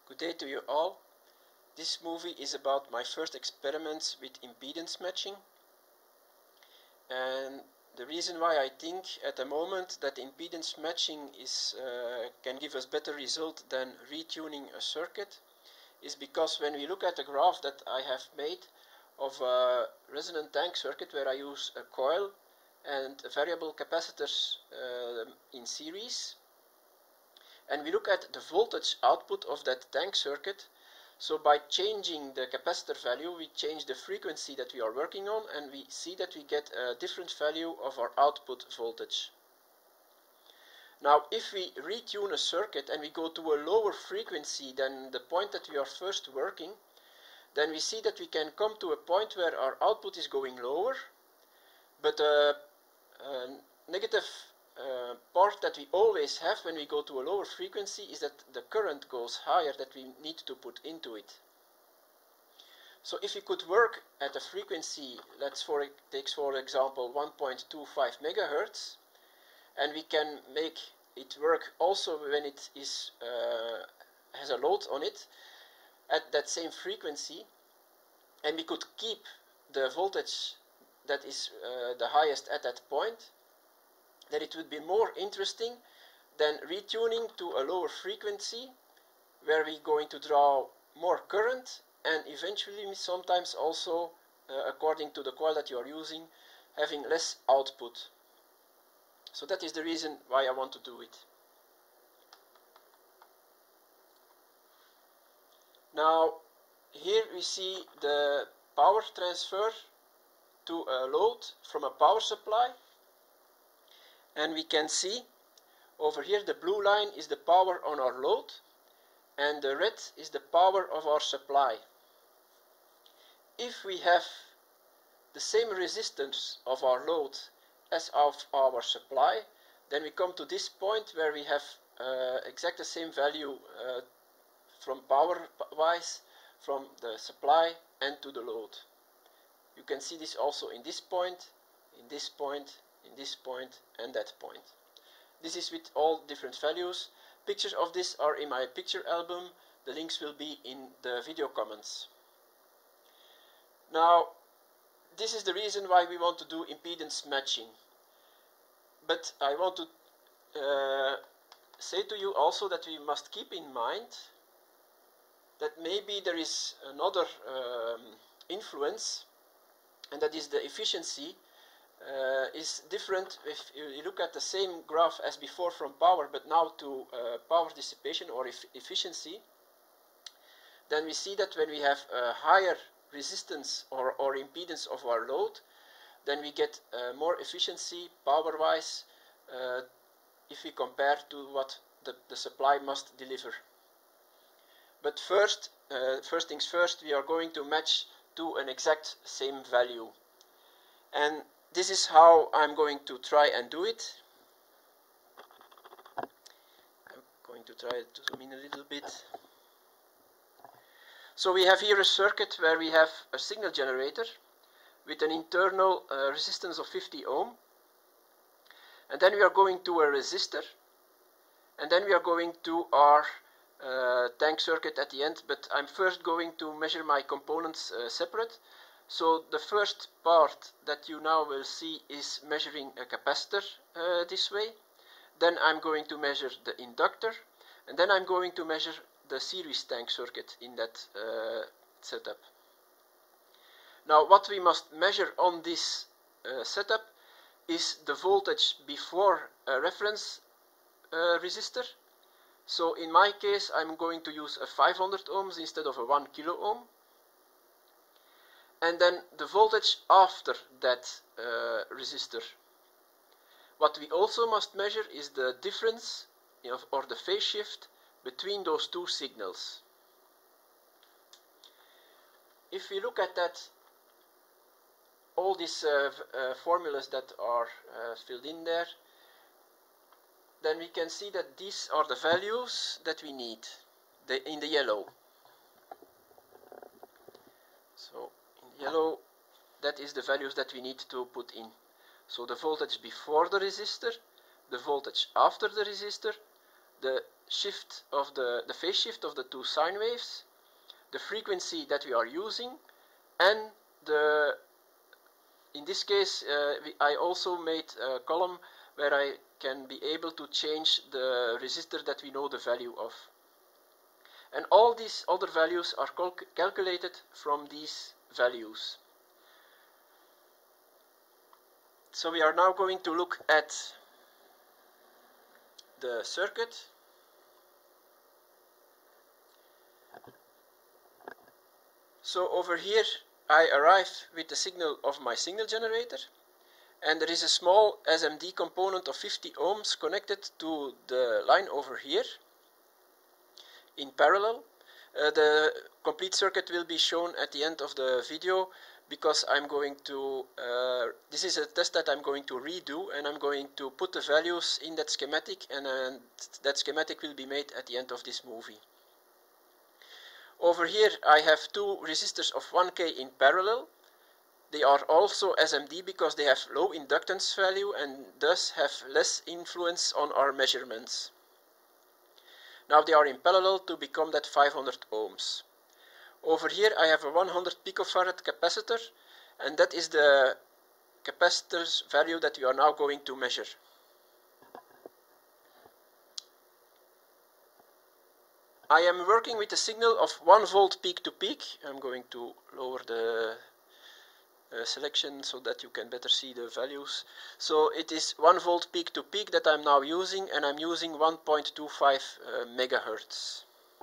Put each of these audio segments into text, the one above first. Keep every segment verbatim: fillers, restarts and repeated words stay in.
Good day to you all. This movie is about my first experiments with impedance matching, and the reason why I think at the moment that impedance matching is uh, can give us better result than retuning a circuit is because when we look at the graph that I have made of a resonant tank circuit where I use a coil and variable capacitors uh, in series, and we look at the voltage output of that tank circuit. So by changing the capacitor value, we change the frequency that we are working on, and we see that we get a different value of our output voltage. Now, if we retune a circuit and we go to a lower frequency than the point that we are first working, then we see that we can come to a point where our output is going lower, but a, a negative uh, part that we always have when we go to a lower frequency is that the current goes higher that we need to put into it. So if we could work at a frequency, let's for take for example one point two five megahertz, and we can make it work also when it is uh, has a load on it at that same frequency, and we could keep the voltage that is uh, the highest at that point, then it would be more interesting than retuning to a lower frequency where we're going to draw more current and eventually sometimes also, uh, according to the coil that you are using, having less output. So that is the reason why I want to do it. Now here we see the power transfer to a load from a power supply, and we can see over here the blue line is the power on our load and the red is the power of our supply. If we have the same resistance of our load as of our supply, then we come to this point where we have uh, exact the same value uh, from power wise from the supply and to the load. You can see this also in this point, in this point, in this point and that point. This is with all different values. Pictures of this are in my picture album. The links will be in the video comments. Now, this is the reason why we want to do impedance matching. But I want to uh, say to you also that we must keep in mind that maybe there is another um, influence, and that is the efficiency uh, is different if you look at the same graph as before from power, but now to uh, power dissipation or e efficiency. Then we see that when we have a higher resistance or, or impedance of our load, then we get uh, more efficiency power-wise uh, if we compare to what the, the supply must deliver. But first, uh, first things first, we are going to match to an exact same value. And this is how I'm going to try and do it. I'm going to try to zoom in a little bit. So we have here a circuit where we have a signal generator with an internal uh, resistance of fifty ohm. And then we are going to a resistor. And then we are going to our uh, tank circuit at the end. But I'm first going to measure my components uh, separate. So the first part that you now will see is measuring a capacitor uh, this way. Then I'm going to measure the inductor, and then I'm going to measure the series tank circuit in that uh, setup. Now what we must measure on this uh, setup is the voltage before a reference uh, resistor. So in my case I'm going to use a five hundred ohms instead of a one kilo ohm. And then the voltage after that uh, resistor. What we also must measure is the difference of, or the phase shift between those two signals. If we look at that, all these uh, uh, formulas that are uh, filled in there, then we can see that these are the values that we need the, in the yellow. So yellow, that is the values that we need to put in. So the voltage before the resistor, the voltage after the resistor, the shift of the, the phase shift of the two sine waves, the frequency that we are using, and the, in this case, uh, we, I also made a column where I can be able to change the resistor that we know the value of. And all these other values are cal calculated from these values. So we are now going to look at the circuit. So over here I arrive with the signal of my signal generator, and there is a small S M D component of fifty ohms connected to the line over here in parallel. Uh, the complete circuit will be shown at the end of the video, because I'm going to, uh, this is a test that I'm going to redo, and I'm going to put the values in that schematic, and uh, that schematic will be made at the end of this movie. Over here I have two resistors of one K in parallel. They are also S M D because they have low inductance value and thus have less influence on our measurements. Now they are in parallel to become that five hundred ohms. Over here I have a one hundred picofarad capacitor, and that is the capacitor's value that we are now going to measure. I am working with a signal of one volt peak to peak. I'm going to lower the uh, selection so that you can better see the values. So it is one volt peak to peak that I'm now using, and I'm using one point two five uh, megahertz.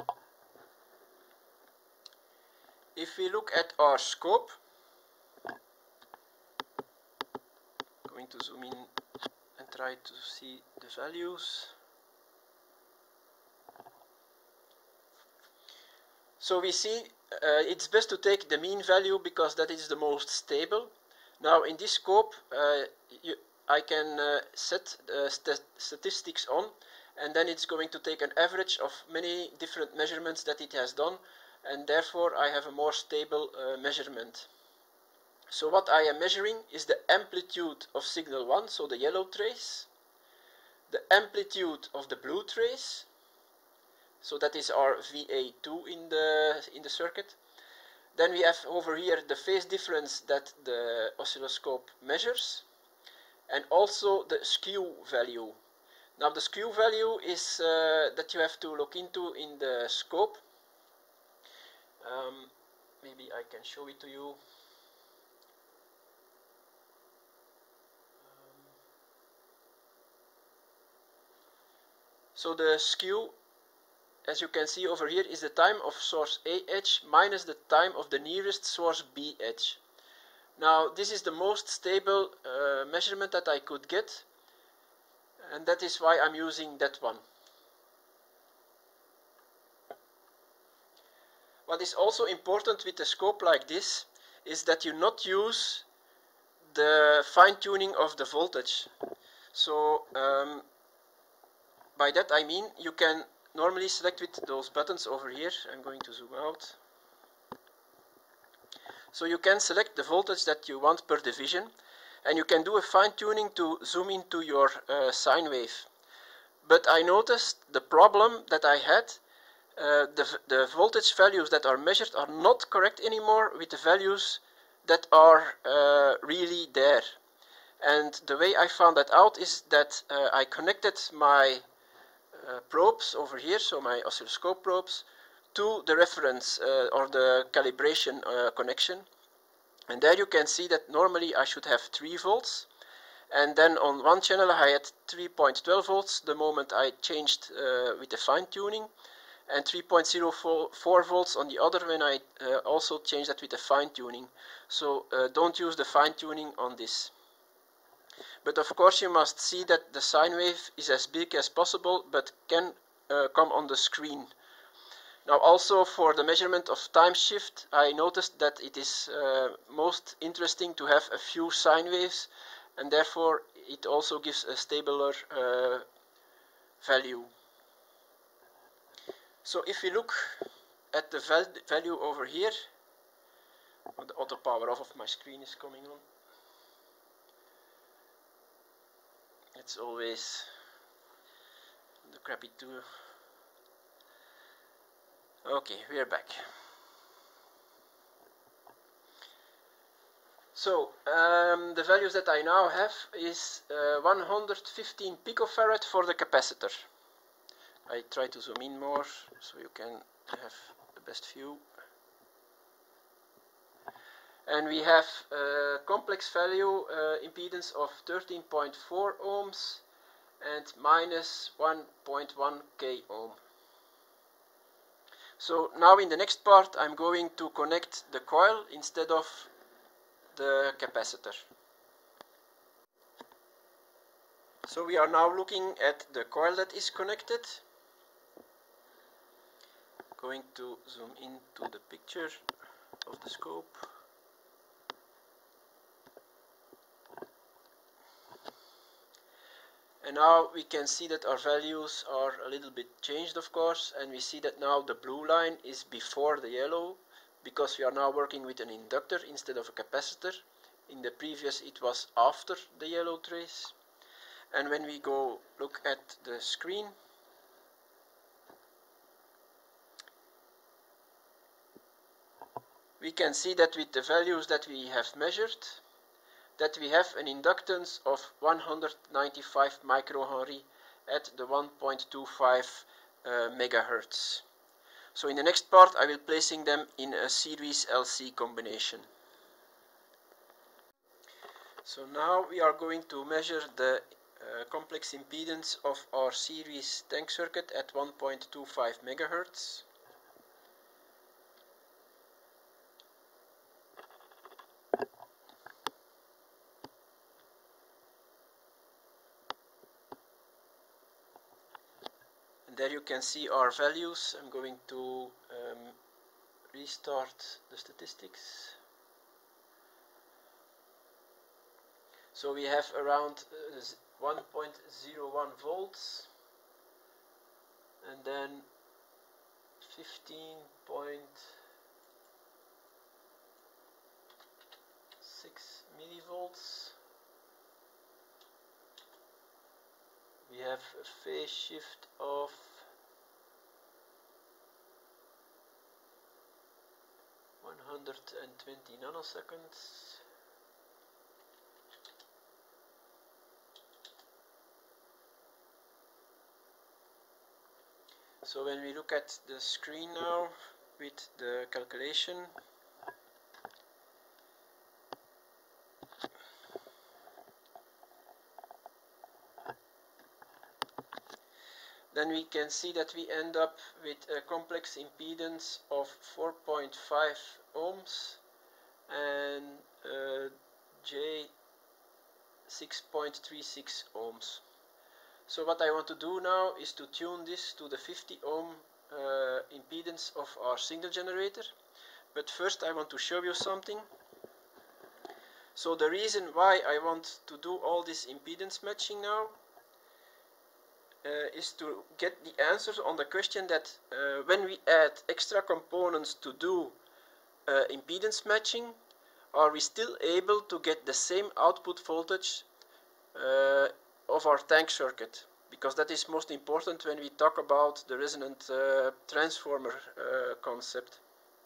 If we look at our scope, I'm going to zoom in and try to see the values. So we see uh, it's best to take the mean value because that is the most stable. Now in this scope uh, you, I can uh, set the st statistics on, and then it's going to take an average of many different measurements that it has done, and therefore I have a more stable uh, measurement. So what I am measuring is the amplitude of signal one, so the yellow trace, the amplitude of the blue trace, so that is our V A two in the, in the circuit. Then we have over here the phase difference that the oscilloscope measures, and also the skew value. Now the skew value is uh, that you have to look into in the scope. Um, maybe I can show it to you. Um, so the skew, as you can see over here, is the time of source A edge minus the time of the nearest source B edge. Now this is the most stable uh, measurement that I could get, and that is why I'm using that one. What is also important with a scope like this is that you not use the fine-tuning of the voltage. So um, by that I mean you can normally select with those buttons over here. I'm going to zoom out. So you can select the voltage that you want per division, and you can do a fine-tuning to zoom into your uh, sine wave. But I noticed the problem that I had, uh, the, the voltage values that are measured are not correct anymore with the values that are uh, really there. And the way I found that out is that uh, I connected my Uh, probes over here, so my oscilloscope probes, to the reference uh, or the calibration uh, connection, and there you can see that normally I should have three volts, and then on one channel I had three point one two volts the moment I changed uh, with the fine-tuning, and three point zero four volts on the other when I uh, also changed that with the fine-tuning. So uh, don't use the fine-tuning on this. But of course you must see that the sine wave is as big as possible, but can uh, come on the screen. Now also for the measurement of time shift, I noticed that it is uh, most interesting to have a few sine waves, and therefore it also gives a stabler uh, value. So if we look at the val value over here, the auto power off of my screen is coming on. It's always the crappy tool Okay, we're back. So um, the values that I now have is uh, one hundred fifteen picofarad for the capacitor. I try to zoom in more so you can have the best view. And we have a complex value uh, impedance of thirteen point four ohms and minus one point one k ohm. So now in the next part I'm going to connect the coil instead of the capacitor. So we are now looking at the coil that is connected. Going to zoom into the picture of the scope. And now we can see that our values are a little bit changed, of course, and we see that now the blue line is before the yellow, because we are now working with an inductor instead of a capacitor. In the previous it was after the yellow trace. And when we go look at the screen, we can see that with the values that we have measured, that we have an inductance of one hundred ninety-five microhenry at the one point two five uh, megahertz. So in the next part I will placing them in a series L C combination. So now we are going to measure the uh, complex impedance of our series tank circuit at one point two five megahertz. There you can see our values. I'm going to um, restart the statistics. So we have around uh, one point zero one volts and then fifteen point six millivolts. We have a phase shift of one hundred twenty nanoseconds. So when we look at the screen now with the calculation, then we can see that we end up with a complex impedance of four point five ohms and uh, J six point three six ohms. So what I want to do now is to tune this to the fifty ohm uh, impedance of our signal generator. But first I want to show you something. So the reason why I want to do all this impedance matching now Uh, is to get the answers on the question that uh, when we add extra components to do uh, impedance matching, are we still able to get the same output voltage uh, of our tank circuit? Because that is most important when we talk about the resonant uh, transformer uh, concept.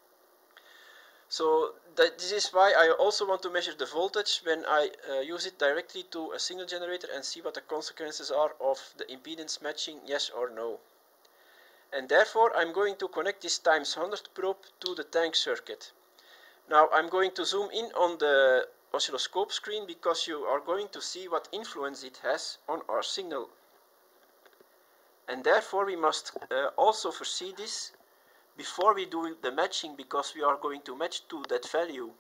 So that this is why I also want to measure the voltage when I uh, use it directly to a signal generator and see what the consequences are of the impedance matching, yes or no. And therefore I'm going to connect this times one hundred probe to the tank circuit. Now I'm going to zoom in on the oscilloscope screen because you are going to see what influence it has on our signal. And therefore we must uh, also foresee this before we do the matching, because we are going to match to that value.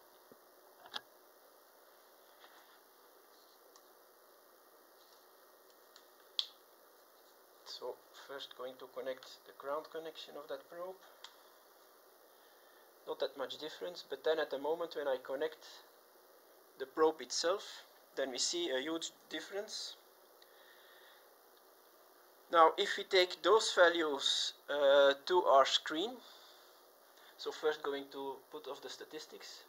So first going to connect the ground connection of that probe. Not that much difference, but then at the moment when I connect the probe itself, then we see a huge difference. Now if we take those values uh, to our screen, so first going to put off the statistics.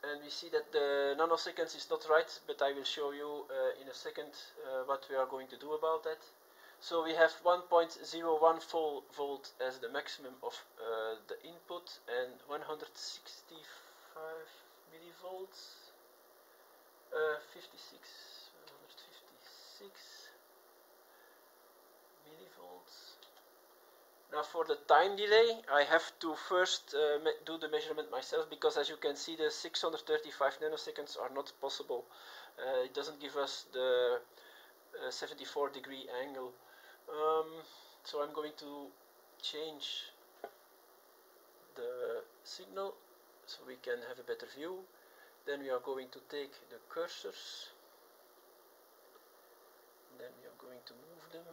and we see that the nanoseconds is not right, but I will show you uh, in a second uh, what we are going to do about that. So we have one point zero one volt as the maximum of uh, the input and one hundred sixty-five millivolts, uh, fifty-six, one hundred fifty-six millivolts. Now for the time delay, I have to first uh, do the measurement myself, because as you can see the six hundred thirty-five nanoseconds are not possible. Uh, it doesn't give us the uh, seventy-four degree angle. Um, so I'm going to change the signal so we can have a better view. Then we are going to take the cursors, then we are going to move them.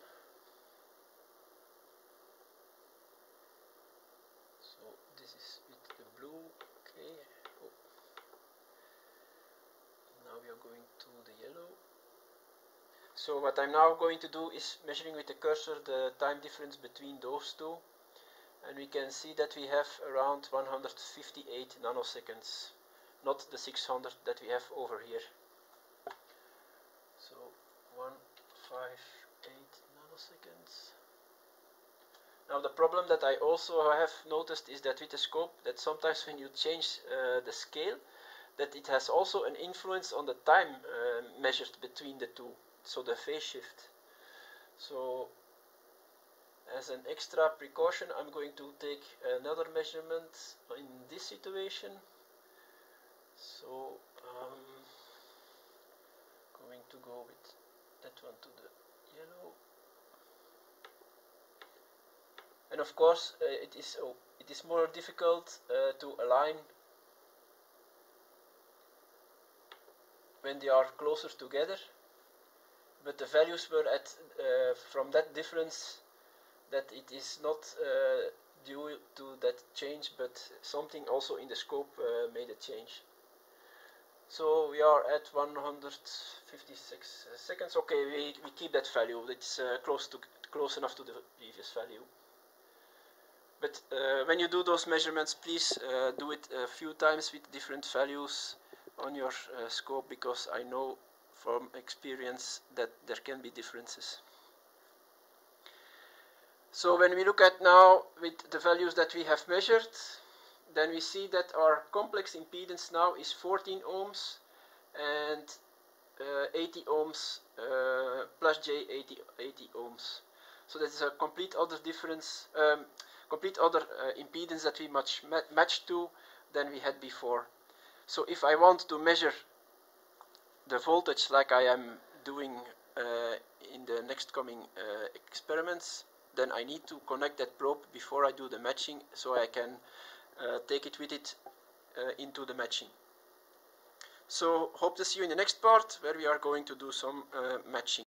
So this is with the blue, okay. Oh. Now we are going to the yellow. So what I'm now going to do is measuring with the cursor the time difference between those two, and we can see that we have around one hundred fifty-eight nanoseconds, not the six hundred that we have over here. So one hundred fifty-eight nanoseconds. Now the problem that I also have noticed is that with the scope, that sometimes when you change uh, the scale, that it has also an influence on the time uh, measured between the two. So the phase shift. So as an extra precaution, I'm going to take another measurement in this situation. So um, going to go with that one to the yellow. And of course uh, it is oh, it is more difficult uh, to align when they are closer together. But the values were at uh, from that difference, that it is not uh, due to that change, but something also in the scope uh, made a change. So we are at one hundred fifty-six seconds. Okay, we, we keep that value. It's uh, close to close enough to the previous value. But uh, when you do those measurements, please uh, do it a few times with different values on your uh, scope, because I know from experience that there can be differences. So when we look at now with the values that we have measured, then we see that our complex impedance now is fourteen ohms and uh, eighty ohms uh, plus J eighty, eighty ohms. So that is a complete other difference, um, complete other uh, impedance that we match, match to than we had before. So if I want to measure the voltage like I am doing uh, in the next coming uh, experiments, then I need to connect that probe before I do the matching, so I can uh, take it with it uh, into the matching. So hope to see you in the next part, where we are going to do some uh, matching.